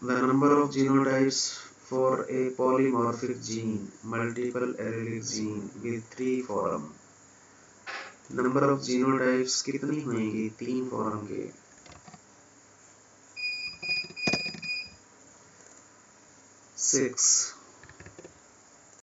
The number of genotypes for a polymorphic gene, multiple allelic gene with 3 form. Number of genotypes कितनी होंगी? 3 form के। 6